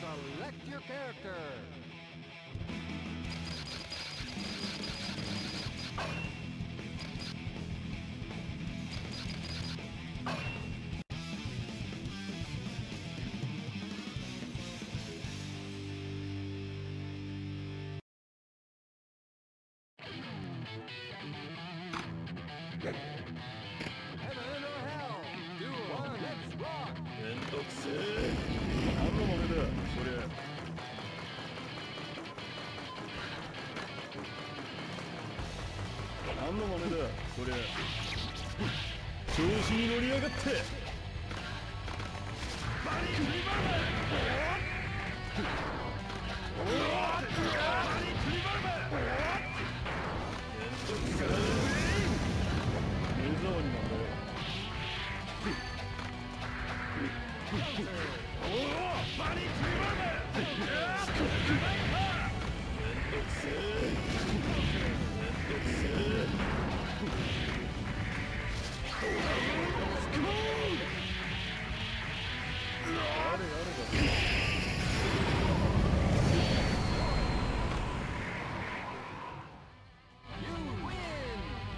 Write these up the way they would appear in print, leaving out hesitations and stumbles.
select your character. Heaven or hell, duel, let's rock. めんどくせえ。何の豆だそりゃ。何の豆だそりゃ。調子に乗りやがって。バリ振り回れ。バリ振り回れ。めんどくせえ。目障りなんだよ。おお、バリ振り回れ。めんどくせえ。 You win.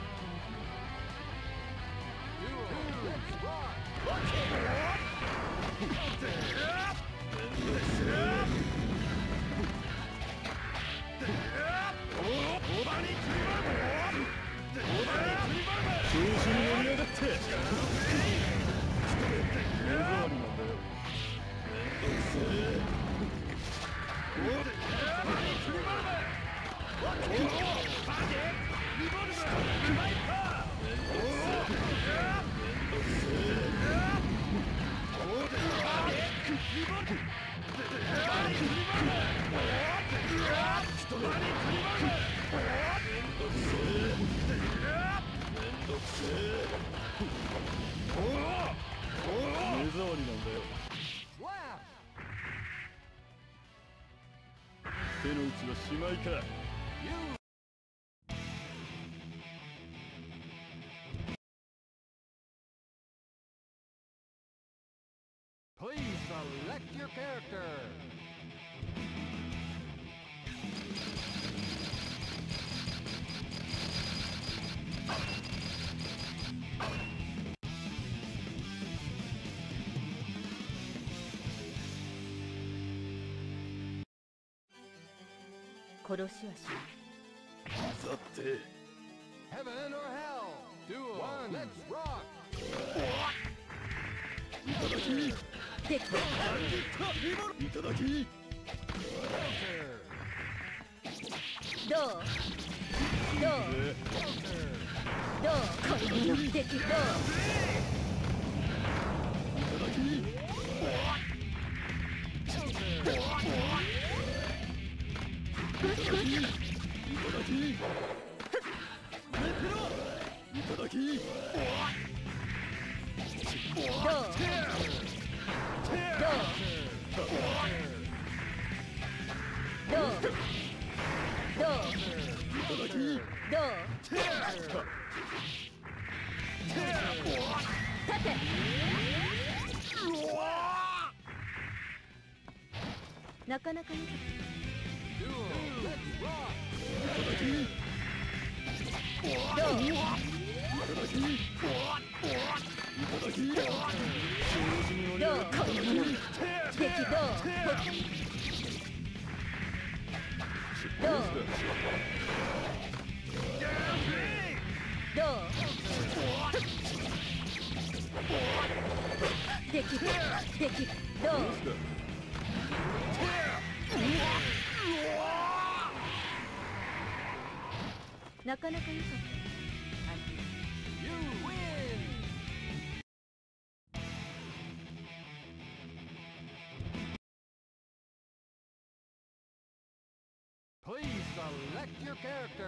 Duel, let's rock. 調子に乗りやがって。目障りなんだよ。めんどくせえ。目障りなんだよ。 Slap. 手の内はしまいか。 You. Please select your character. Heaven or hell, duel, let's rock. いただき。 Counter. どうどうどうこの敵どうなかなかに Duel, let's rock. どうこの者敵どうどうどう敵どうなかなか良かった You win. Please select your character.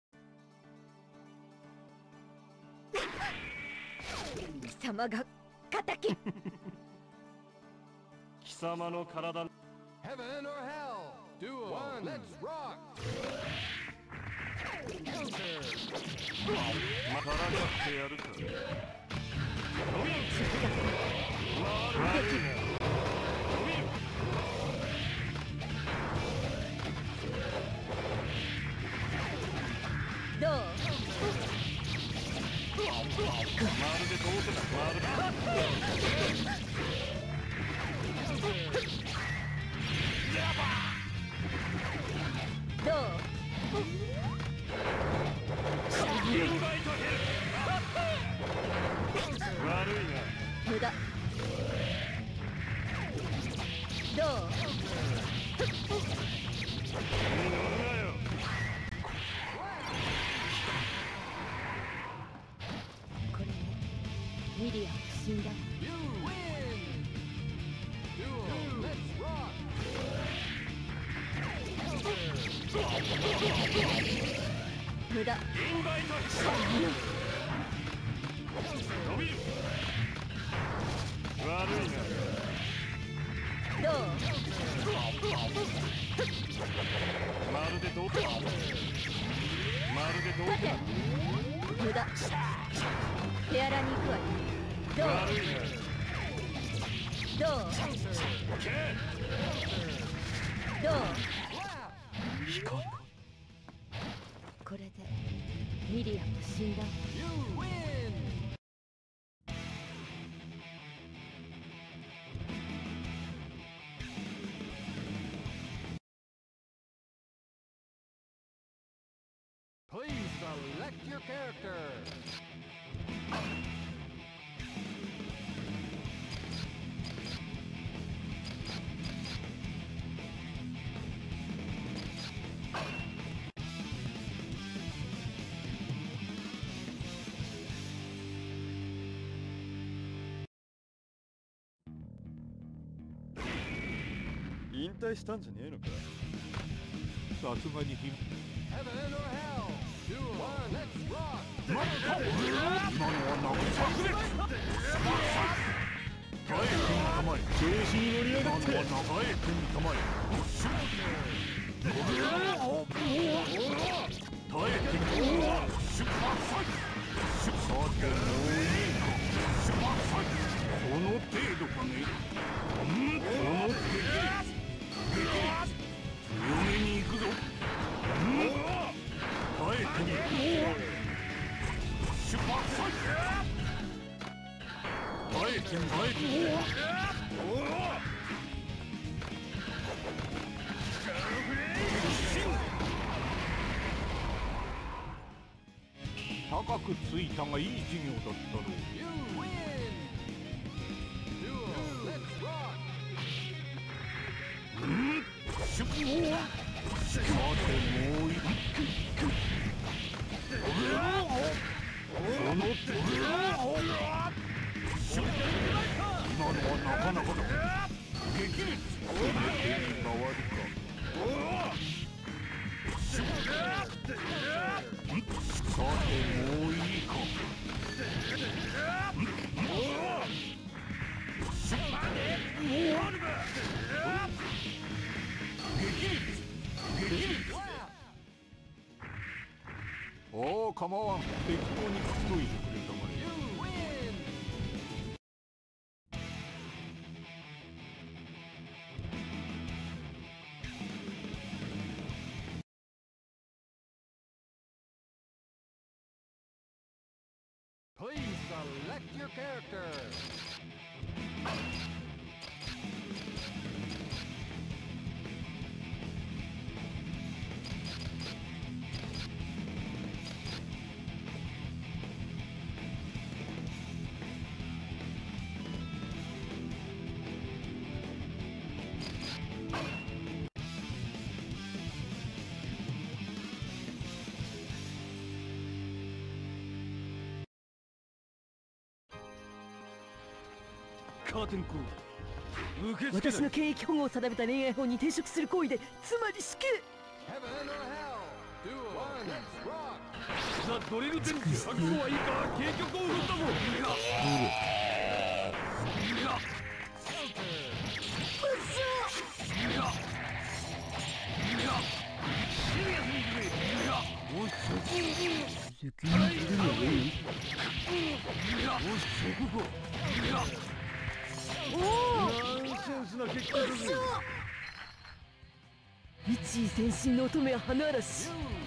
Sama が敵。 貴様の体 Heaven or hell. Duel. One. Let's rock. Counter. からかってやるか。 どう？ まるで遠くだ。まるで。 どう？ インバイトヘル。悪いな。 無駄。どう？ 見乗るなよ。 これでミリアも死んだ。 You win. Duel. Let's rock. 無駄。 インバイトヘル。伸びる。悪いな。 どう？ まるでどうか。まるでどうか。 無駄。手荒に行くわよ。どう？ 悪いな。 どう？ け。 どう？ 光る。 これでミリアも死んだ。 You win. Please select your character. 引退したんじゃねえのか。さすがにひ Heaven or hell. Duel. One. Let's rock. 今のは殴り耐え君たまえ。調子に乗り上がって。今のは耐え君たまえ。耐え君たまえ。さてもういいか。その程度かね。その程度。強めに行くぞ。耐えてみる。耐えて耐えて。高くついたがいい授業だったろう。 You win. Duel. Let's rock. さてもういい。その手。今のはなかなかだ。激烈。この手に回るか。さてもういいか。おお、構わん。適当にくっといてくれたまえ。 You win. Please select your character. カーテンコール。受け付け私の権益保護を定めた恋愛法に抵触する行為で、つまり死刑。 Heaven or hell. Duel. One. Let's rock. ザ・ドリルデンジ。覚悟はいいか。警局を振ったぞ。いいか。 一位全身の乙女は花嵐。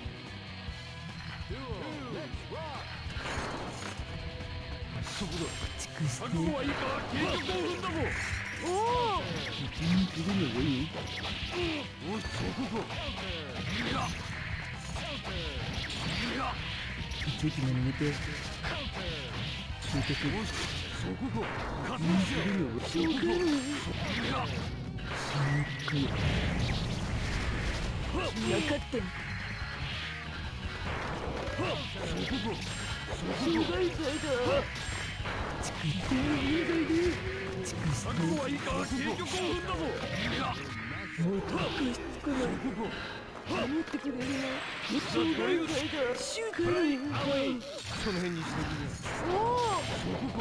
そこだ。 熟して覚悟はいいか。計画を踏んだぞ。 おお君に来るのがいい。おい、そこか。 血液が逃げて聞いてくる。 そこか。加速しろ。そこか。 分かってん。障害罪だ。覚悟はいいか。計画を踏んだぞ。 もう特しつかない。守ってくれるな。障害罪だ。シュークリーム。 その辺にしてくれ。 おお。 そこか。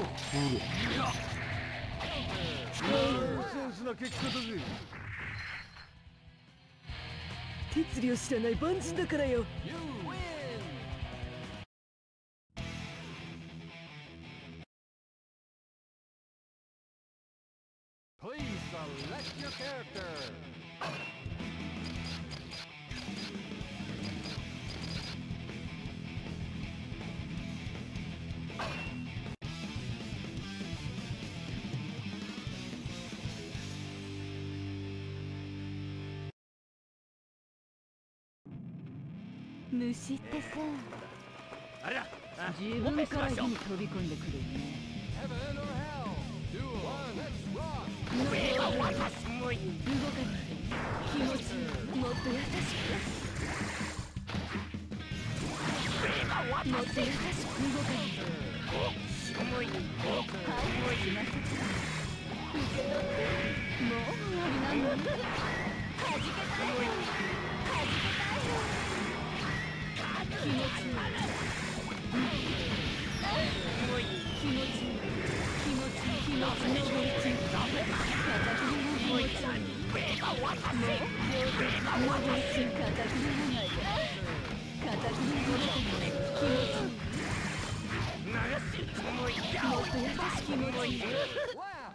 センスな結果だぜ。 鉄理を知らない万人だからよ。 Please select your character. 虫ってさ、 あら、 自分から火に飛び込んでくるよね。 Heaven or hell. Duel. Let's rock. 動かない気持ちもっと優しくもっと優しく動かないはいしません受け取ってもう終わりなのにはじけたいよはじけたいよ気持ち気持ち気持ち気持ちのご一片手の気持ちもう両手のご一片手のないで片手のご一気持ちもっと優しい気持ち Wow.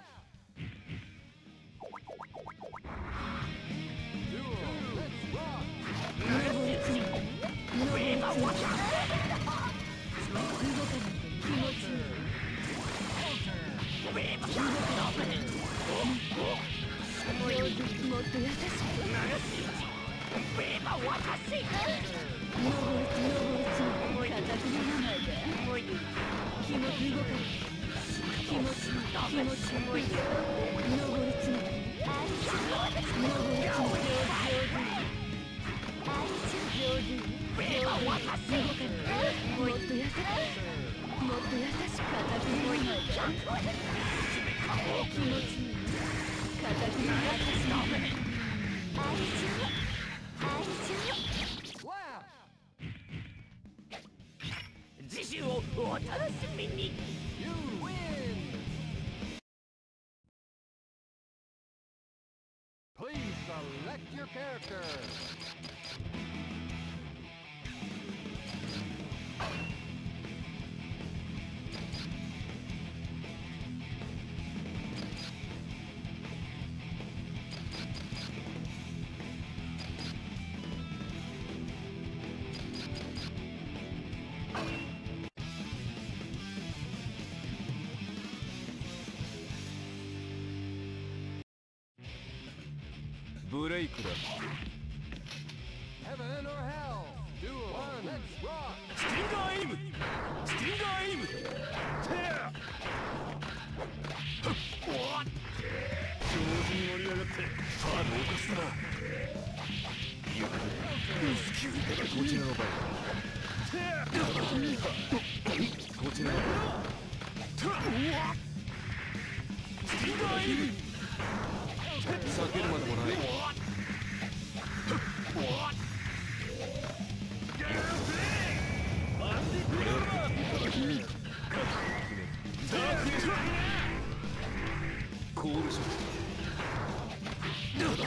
Duel. Let's rock. のご一のご一動かない気持ちもっと優しく気持ち動かない気持ちのご一の上手にもっと優しくもっと優しく片手に気持ち片手に優しい Wow. 次週をお楽しみに。 You win. Please select your character. ブレイクだ。 Heaven or hell. Duel. Let's rock. スティンガーエイム。スティンガーエイム。上手に盛り上がってさあ動かすな。ゆっくりスキルこちらの番。こちらの番。スティンガーエイム。避けるまでもない。コールショット。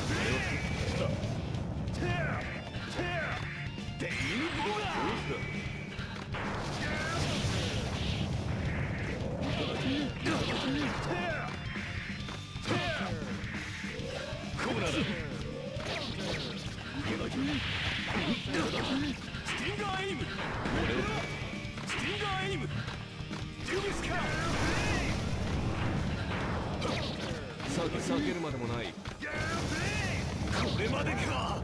デインボガー。 避けるまでもない。 これまでか。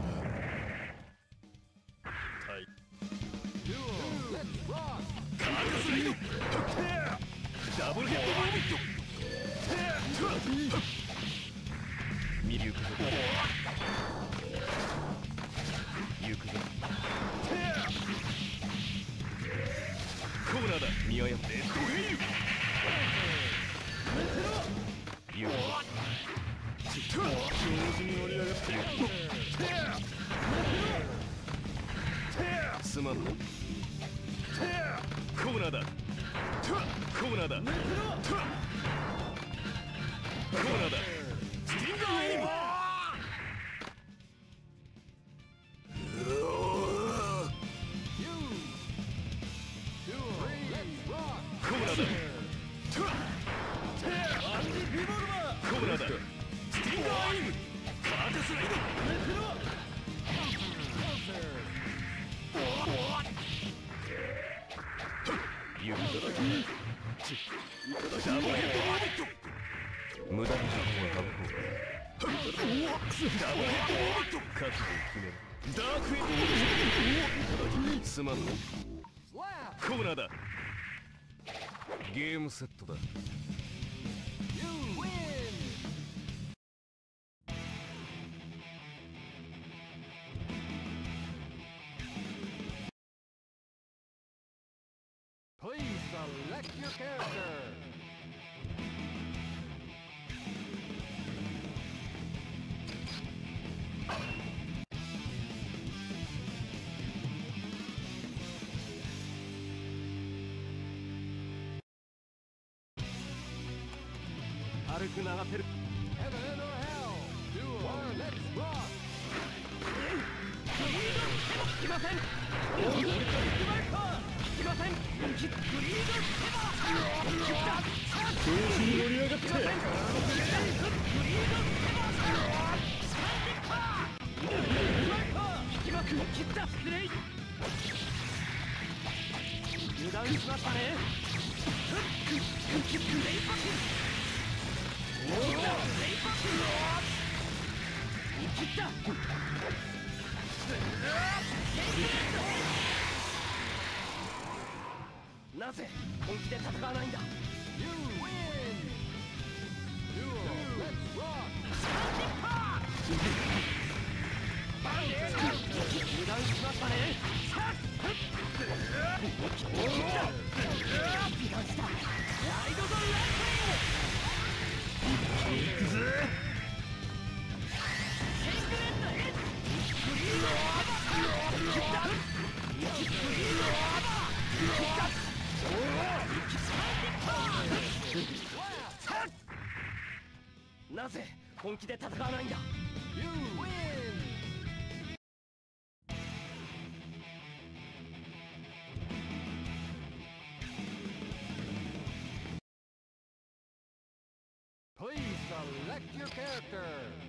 カードスライド。ダブルヘッドボービット。 見る行くぞ。行くぞ。 コーナーだ。 見誤って。 レッドウェイブ。 行くぞ。 調子に乗り上がって。 すまんな。 コーナーだ。コーナーだ。コーナーだ。スティンガーエイム。コーナーだ。コーナーだ。スティンガーエイム。カーテスライド。 行くぞ。 ダブルヘッドボービット。 無駄な時間は省こう。 ダブルヘッドボービット。 覚悟を決める。 ダークエンド。 すまんな。 コーナーだ。 ゲームセットだ。 Please select your character. 軽く流せる。 Heaven or hell. Duel. Let's rock. いません。いません。調子に乗り上がって。油断しましたね。なぜ本気で戦わないんだ。 You win. Duel. Let's rock. 油断しましたね。行くぜ。なぜ本気で戦わないんだ。 You win. Please select your character.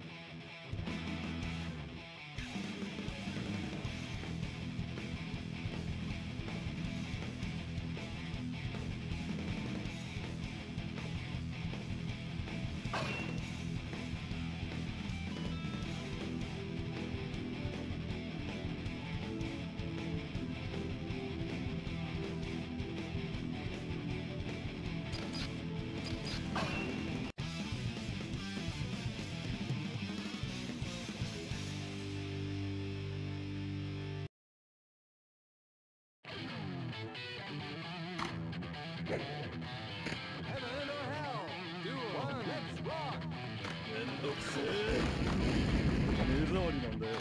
目障りなんだよ。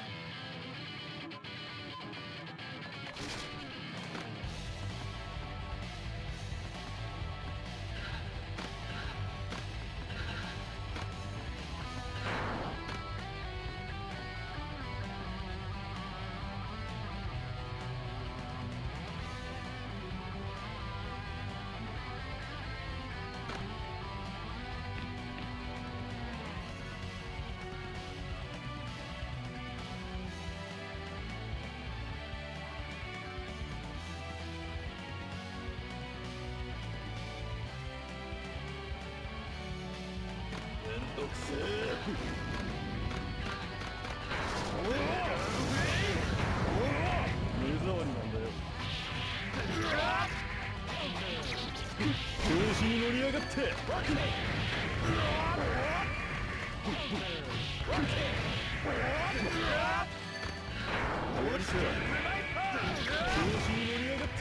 どくせえ。目障りなんだよ。調子に乗りやがって。終わりさ。調子に乗りやがって。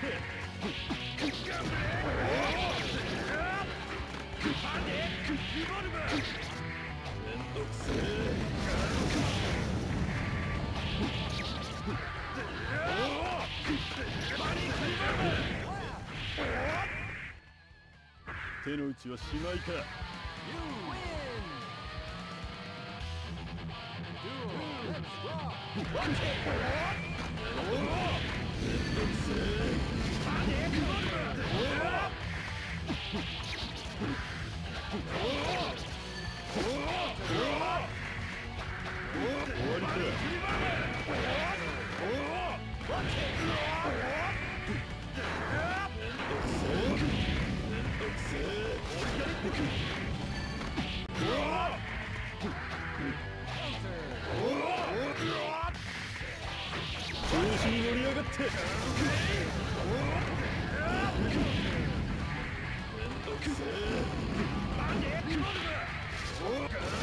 めんどくせえ。手の内はしまいか。 You win! Duel, let's rock! めんどくせ終わりか。調子に乗りやがって。めんどくせえ。終わりか。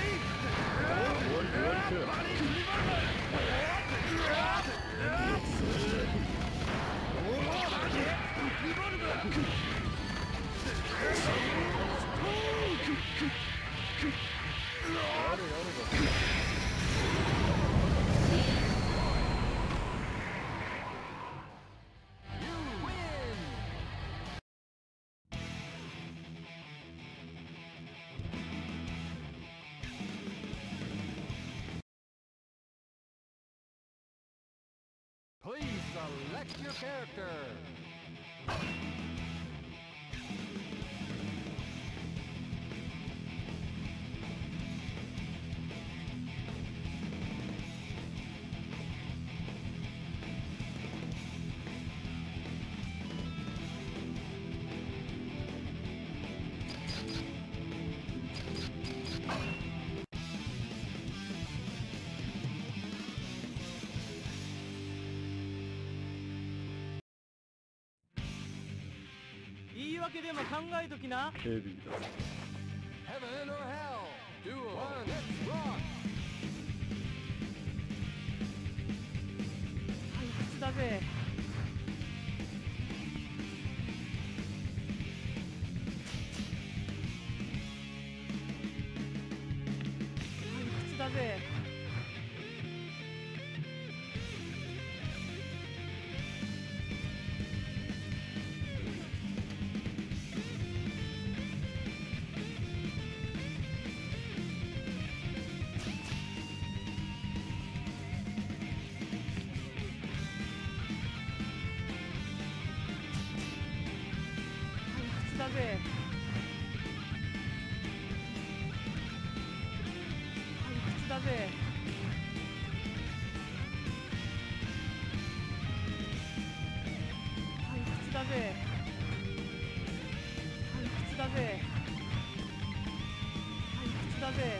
Please select your character. Heaven or hell. Duel. One, let's rock. だぜ。だぜ。だぜ。だぜ。だぜ。だぜ。だぜ。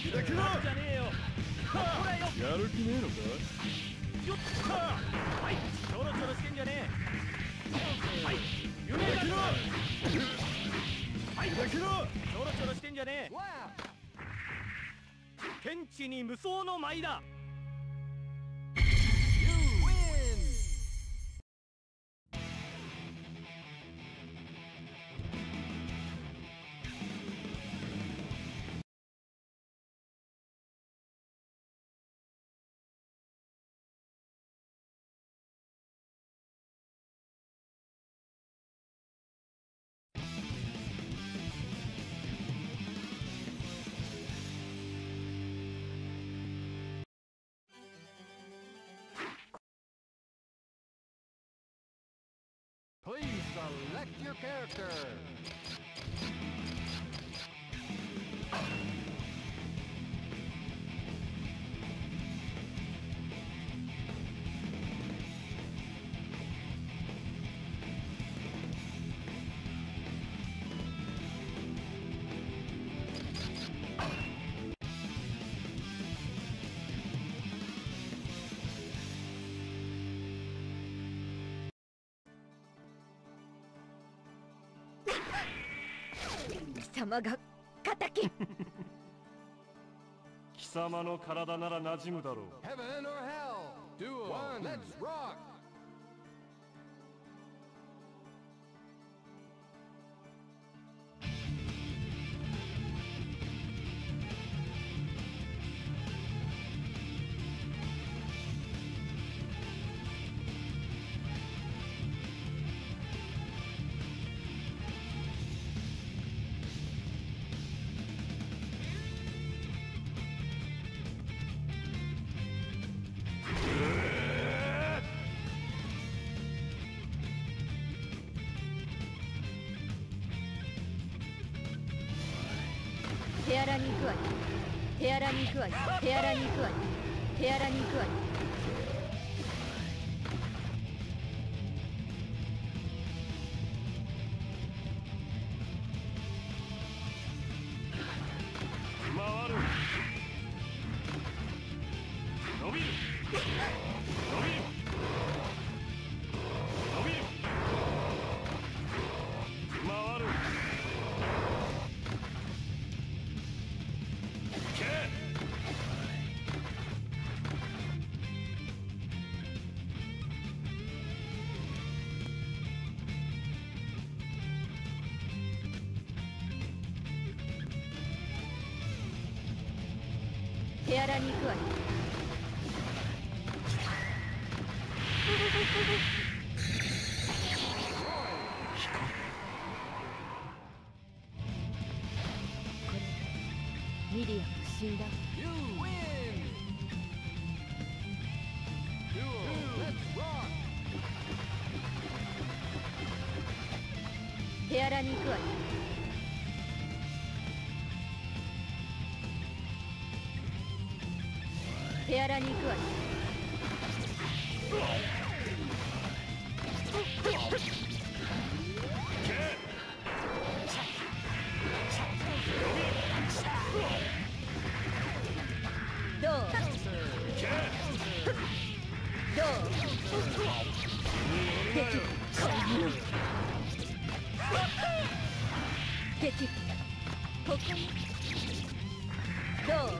だけだじゃねえよ。ほらよ。 やる気ねえのか。 よっはい、ちょろちょろしてんじゃねえ。はい、夢だけだ。はい、だけだ。ちょろちょろしてんじゃねえ。天地に無双の舞だ。 Please select your character. 貴様が敵。 貴様の体なら馴染むだろう。 Heaven or hell. Duel. One. Let's rock. 手荒に行くわよ。手荒に行くわよ。手荒に行くわよ。手荒に行くわよ。 回る。伸びる。伸びる。伸びる。回る。 手荒に行くわよ。ミリアも死んだ。 You win. Duel. Let's rock. 手荒に行くわよ。手荒に行くわよ。どう？どう？敵。敵。ここに。どう？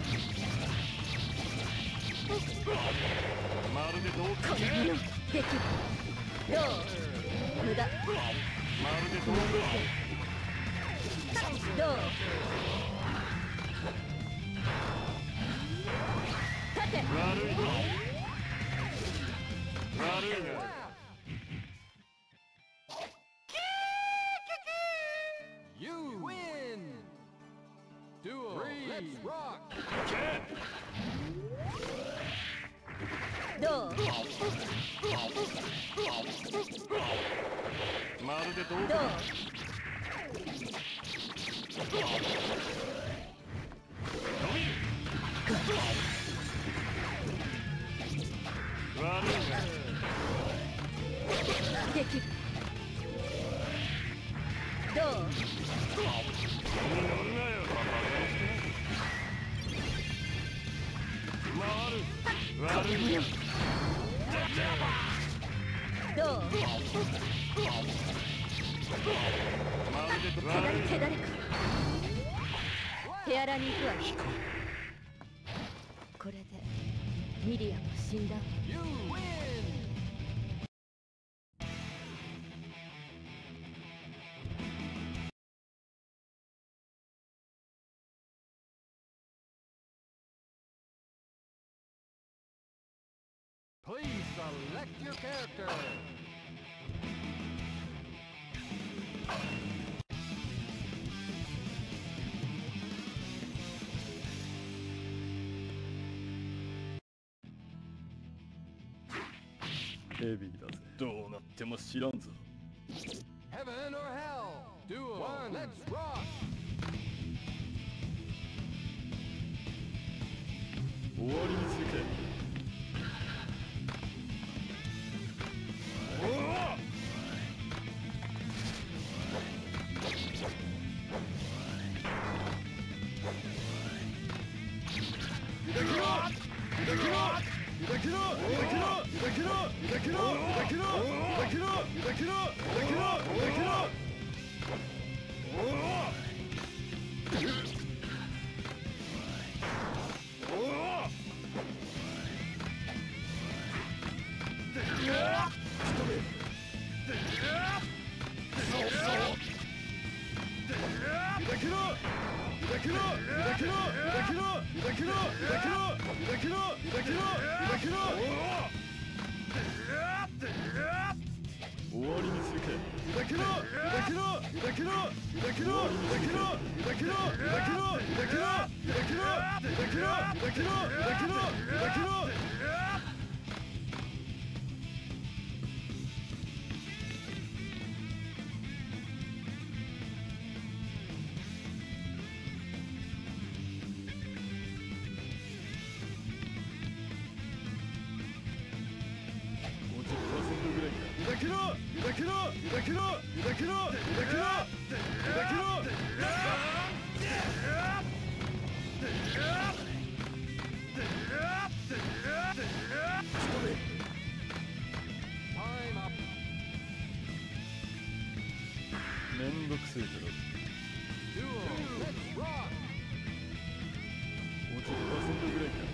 まるでどうか。 敵。どう？無駄。 まるでどうか。 どう？立て。 悪いな。悪いな。 You win. Duel. Let's rock. どう？ まるでどうどう？ か。伸びる。悪いな。 敵。どう？ 乗るなよ。 手荒に行くわよ。これでミリアも死んだわ。 You win! Please select your character. Heaven or hell. Duel. One. Let's rock. 終わりにするか。 Time up. めんどくせえだろ。 Duel. Let's rock. もうちょっとパーセントぐらいか。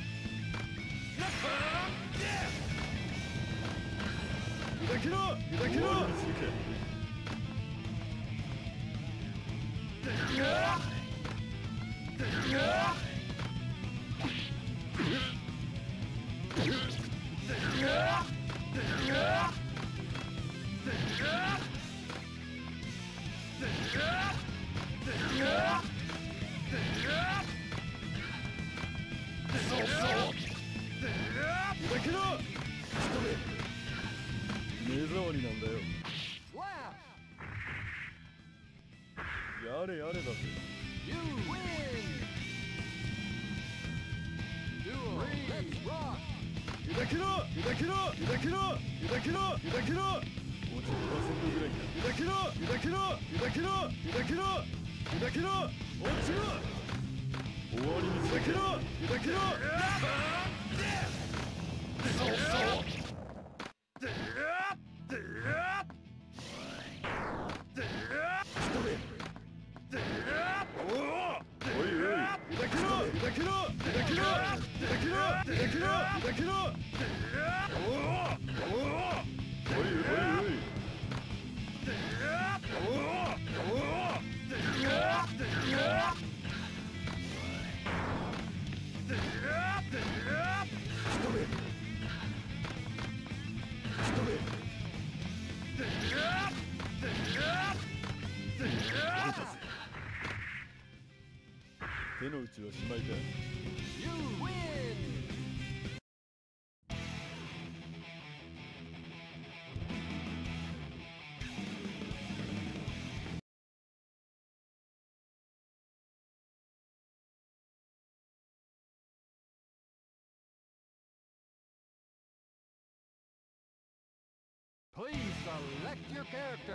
終わりにするか。目障りなんだよ。 Slap. やれやれだぜ。 You win. Duel. Let's rock. もうちょっとパーセントぐらいか。終わりにするか。おいおい。 手の内はしまいか。 You win. Please select your character.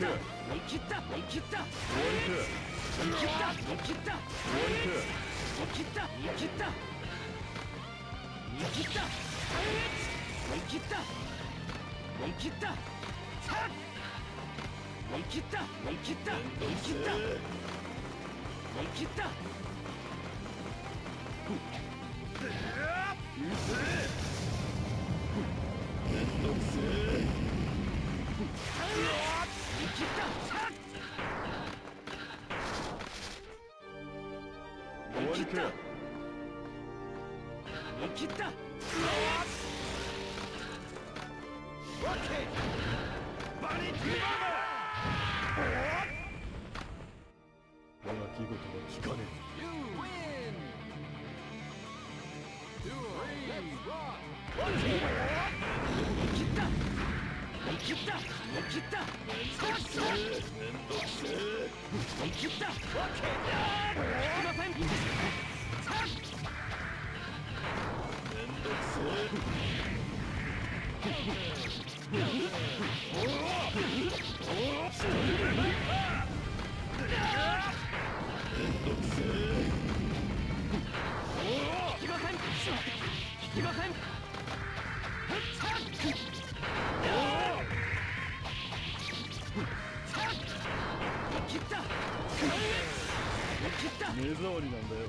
った追い切った追い切った追い切った追い切った追い切った追い切った追い切った追い切った追い切った追い切った追い切った追い切った追い切っためんどくせえ追い切った追い切った追い切ったバリティ我が気事は聞かね You win! Duel, let's rock! 追い切った追い切った追い切っためんどくせえ追い切った引きませんめんどくえ目障りなんだよ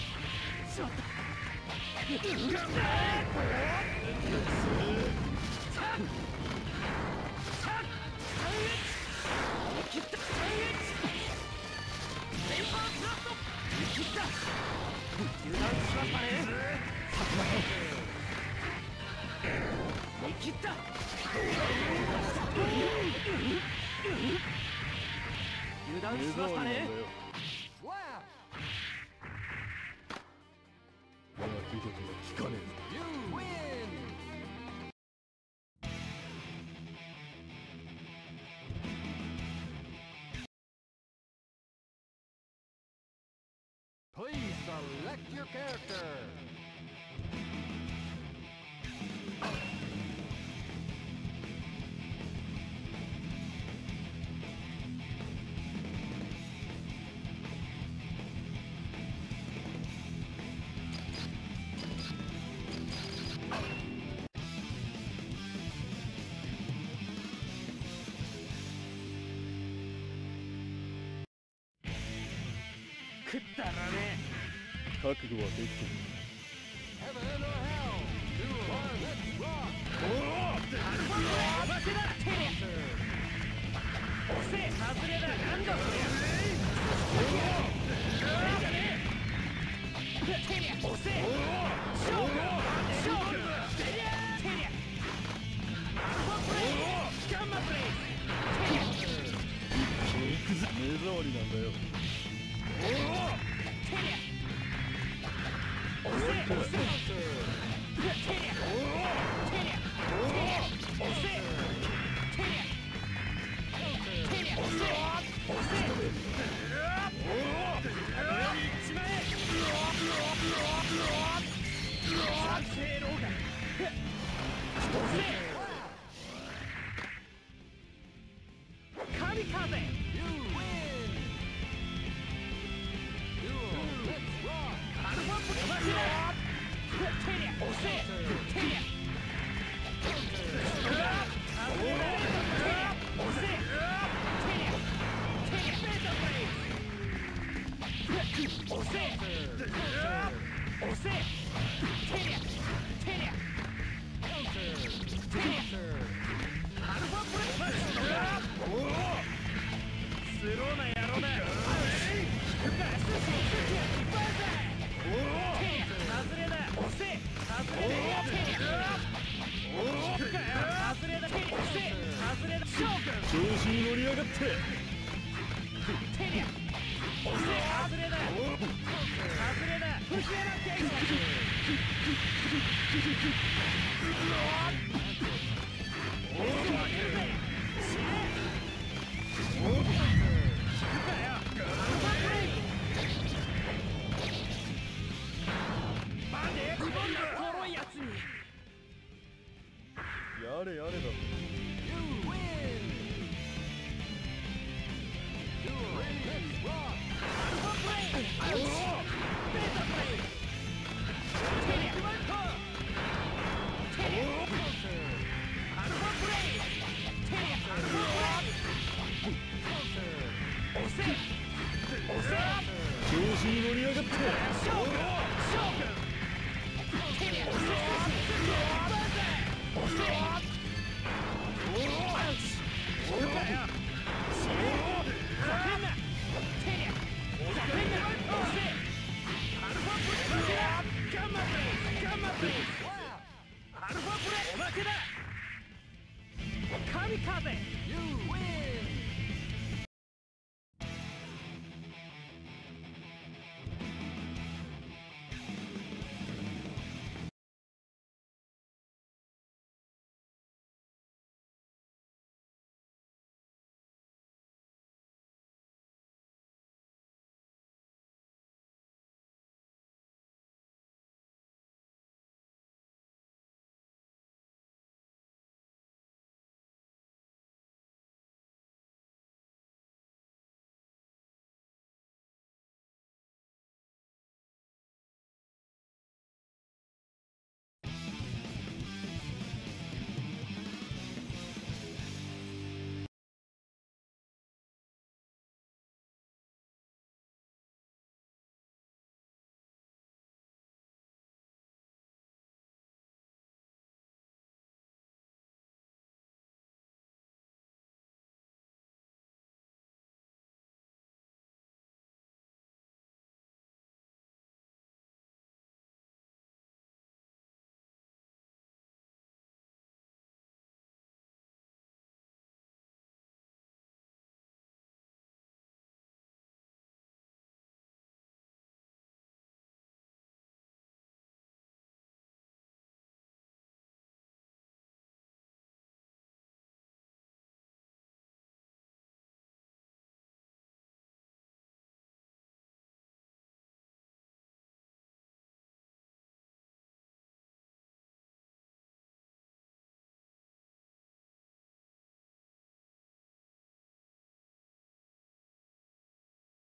追い切った油断しましたね Slap! 我が気事は聞かね You win! Please select your character. ね覚悟はできてる。 Heaven or hell. 2, 1, let's rock. 負けだテリア押せ外れだなんだそりゃテリア押せ勝負勝負テリアアルファプレイガンマプレイテリア目障りなんだよ。 テリア押せ押せテリアテリア押せテリアテリア押せ押せ一枚三世老眼押せ神風 You win. 2, let's rock. アルファプレイテリア押せテリア調子に乗りやがって。 テリア押せ外れだ外れだ藤山健